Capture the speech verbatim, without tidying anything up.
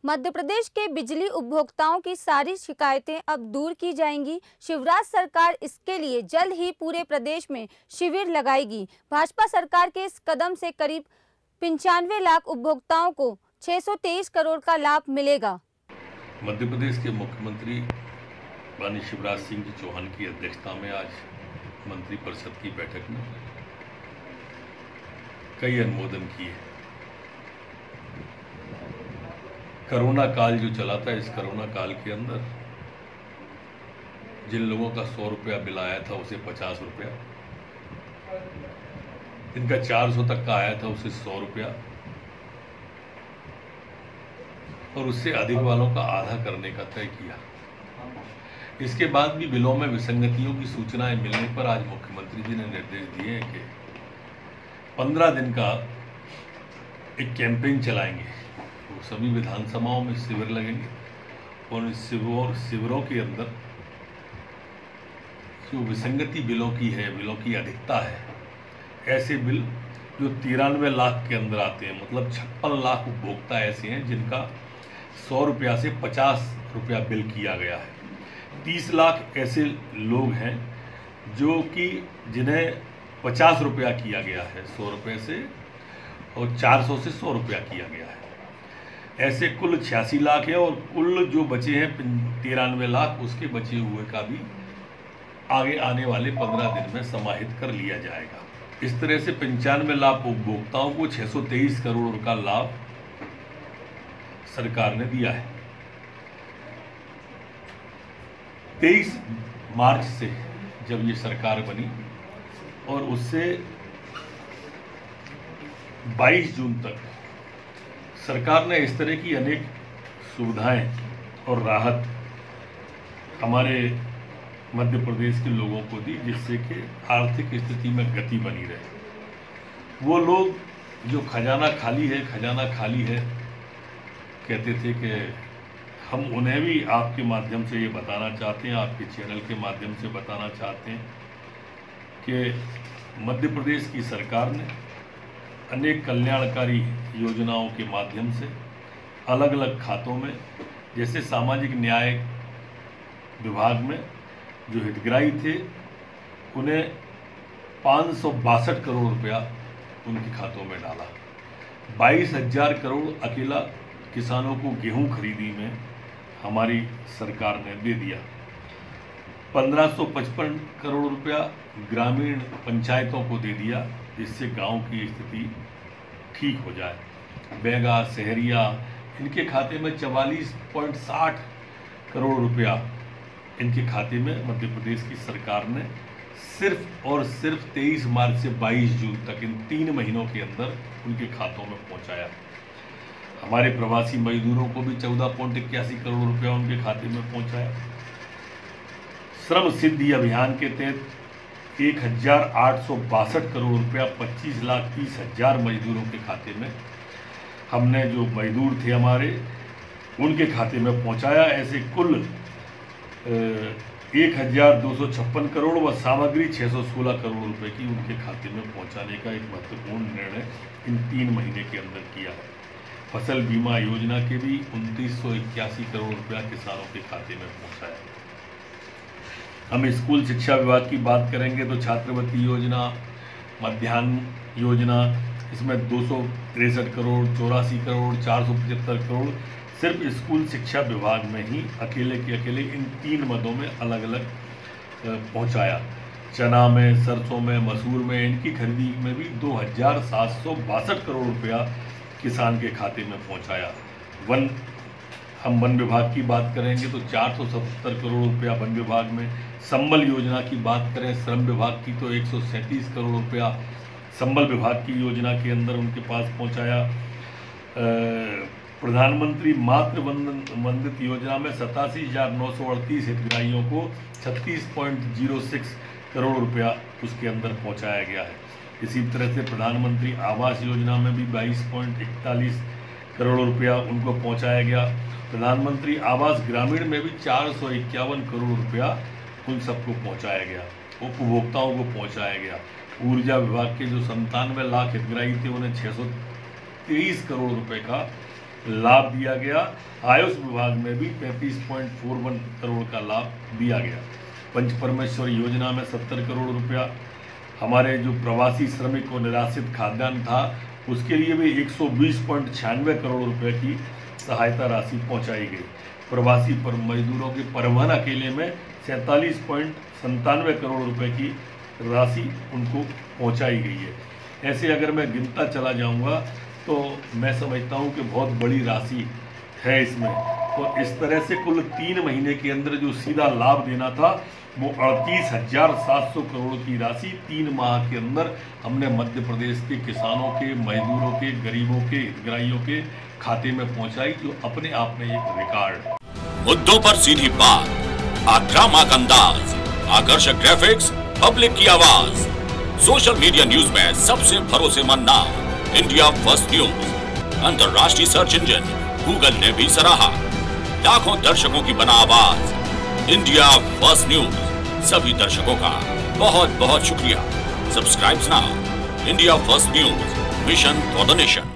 मध्य प्रदेश के बिजली उपभोक्ताओं की सारी शिकायतें अब दूर की जाएंगी। शिवराज सरकार इसके लिए जल्द ही पूरे प्रदेश में शिविर लगाएगी। भाजपा सरकार के इस कदम से करीब पंचानवे लाख उपभोक्ताओं को छह सौ तेईस करोड़ का लाभ मिलेगा। मध्य प्रदेश के मुख्यमंत्री माननीय शिवराज सिंह चौहान की अध्यक्षता में आज मंत्रिपरिषद की बैठक में कई अनुमोदन किए। कोरोना काल जो चला था, इस कोरोना काल के अंदर जिन लोगों का सौ रुपया बिल आया था उसे पचास रुपया, इनका चार सौ तक का आया था उसे सौ रुपया और उससे अधिक वालों का आधा करने का तय किया। इसके बाद भी बिलों में विसंगतियों की सूचनाएं मिलने पर आज मुख्यमंत्री जी ने निर्देश दिए हैं कि पंद्रह दिन का एक कैंपेन चलाएंगे। तो सभी विधानसभाओं में शिविर लगेंगे और इस शिविरों शिविरों के अंदर जो विसंगति बिलों की है, बिलों की अधिकता है, ऐसे बिल जो तिरानवे लाख के अंदर आते हैं, मतलब छप्पन लाख उपभोक्ता ऐसे हैं जिनका सौ रुपया से पचास रुपया बिल किया गया है। तीस लाख ऐसे लोग हैं जो कि जिन्हें पचास रुपया किया गया है सौ रुपये से, और चार सौ से सौ रुपया किया गया है। ऐसे कुल छियासी लाख हैं और कुल जो बचे हैं तिरानवे लाख, उसके बचे हुए का भी आगे आने वाले पंद्रह दिन में समाहित कर लिया जाएगा। इस तरह से पंचानवे लाख उपभोक्ताओं को छह सौ तेईस करोड़ का लाभ सरकार ने दिया है। तेईस मार्च से जब ये सरकार बनी और उससे बाईस जून तक सरकार ने इस तरह की अनेक सुविधाएं और राहत हमारे मध्य प्रदेश के लोगों को दी, जिससे कि आर्थिक स्थिति में गति बनी रहे। वो लोग जो खजाना खाली है खजाना खाली है कहते थे कि हम उन्हें भी आपके माध्यम से ये बताना चाहते हैं, आपके चैनल के माध्यम से बताना चाहते हैं कि मध्य प्रदेश की सरकार ने अनेक कल्याणकारी योजनाओं के माध्यम से अलग अलग खातों में, जैसे सामाजिक न्याय विभाग में जो हितग्राही थे उन्हें पाँच सौ बासठ करोड़ रुपया उनके खातों में डाला। बाईस हजार करोड़ अकेला किसानों को गेहूं खरीदी में हमारी सरकार ने दे दिया। पंद्रह सौ पचपन करोड़ रुपया ग्रामीण पंचायतों को दे दिया, जिससे गांव की स्थिति ठीक हो जाए। बैगा, सहरिया, इनके खाते में चवालीस पॉइंट साठ करोड़ रुपया इनके खाते में मध्य प्रदेश की सरकार ने सिर्फ और सिर्फ तेईस मार्च से बाईस जून तक इन तीन महीनों के अंदर उनके खातों में पहुंचाया। हमारे प्रवासी मजदूरों को भी चौदह पॉइंट इक्यासी करोड़ रुपया उनके खाते में पहुंचाया। श्रम सिद्धि अभियान के तहत एक हजार आठ सौ बासठ करोड़ रुपया पच्चीस लाख तीस हजार मजदूरों के खाते में हमने, जो मजदूर थे हमारे, उनके खाते में पहुंचाया। ऐसे कुल एक हजार दो सौ छप्पन करोड़ व सामग्री छः सौ सोलह करोड़ रुपए की उनके खाते में पहुंचाने का एक महत्वपूर्ण निर्णय इन तीन महीने के अंदर किया है। फसल बीमा योजना के भी उनतीस सौ इक्यासी करोड़ रुपया किसानों के खाते में पहुंचाया। हम स्कूल शिक्षा विभाग की बात करेंगे तो छात्रवृत्ति योजना, मध्याह्न योजना, इसमें दो सौ तिरसठ करोड़, चौरासी करोड़, चार सौ पचहत्तर करोड़ सिर्फ स्कूल शिक्षा विभाग में ही अकेले के अकेले इन तीन मदों में अलग अलग पहुंचाया। चना में, सरसों में, मसूर में, इनकी खरीदी में भी दो हजार सात सौ बासठ करोड़ रुपया किसान के खाते में पहुंचाया। वन हम वन विभाग की बात करेंगे तो चार सौ सत्तर करोड़ रुपया वन विभाग में। संबल योजना की बात करें श्रम विभाग की तो एक सौ सैंतीस करोड़ रुपया संबल विभाग की योजना के अंदर उनके पास पहुंचाया। प्रधानमंत्री मातृ वंदन वंदित योजना में सतासी हजार नौ सौ अड़तीस हितग्राहियों को छत्तीस पॉइंट जीरो सिक्स करोड़ रुपया उसके अंदर पहुंचाया गया है। इसी तरह से प्रधानमंत्री आवास योजना में भी बाईस पॉइंट इकतालीस करोड़ रुपया उनको पहुंचाया गया। प्रधानमंत्री आवास ग्रामीण में भी चार सौ इक्यावन करोड़ रुपया उन सबको पहुंचाया गया, उपभोक्ताओं को पहुंचाया गया। ऊर्जा विभाग के जो संतानवे लाख हितग्राही थे उन्हें छः सौ तेईस करोड़ रुपए का लाभ दिया गया। आयुष विभाग में भी पैंतीस पॉइंट फोर वन करोड़ का लाभ दिया गया। पंच परमेश्वर योजना में सत्तर करोड़ रुपया, हमारे जो प्रवासी श्रमिक को निराश्रित खाद्यान्न था उसके लिए भी एक सौ बीस पॉइंट छियानवे करोड़ रुपए की सहायता राशि पहुंचाई गई। प्रवासी पर मजदूरों के परिवहन अकेले में सैंतालीस पॉइंट संतानवे करोड़ रुपए की राशि उनको पहुंचाई गई है। ऐसे अगर मैं गिनता चला जाऊंगा तो मैं समझता हूं कि बहुत बड़ी राशि है इसमें। तो इस तरह से कुल तीन महीने के अंदर जो सीधा लाभ देना था वो अड़तीस हजार सात सौ करोड़ की राशि तीन माह के अंदर हमने मध्य प्रदेश के किसानों के, मजदूरों के, गरीबों के, हितग्राहियों के खाते में पहुंचाई, जो अपने आप में एक रिकॉर्ड। मुद्दों पर सीधी बात, आक्रामक अंदाज, आकर्षक ग्राफिक्स, पब्लिक की आवाज। सोशल मीडिया न्यूज में सबसे भरोसेमंद नाम इंडिया फर्स्ट न्यूज। अंतर्राष्ट्रीय सर्च इंजन गूगल ने भी सराहा। लाखों दर्शकों की बना आवाज इंडिया फर्स्ट न्यूज। सभी दर्शकों का बहुत बहुत शुक्रिया। Subscribe now. India first news, mission for the nation.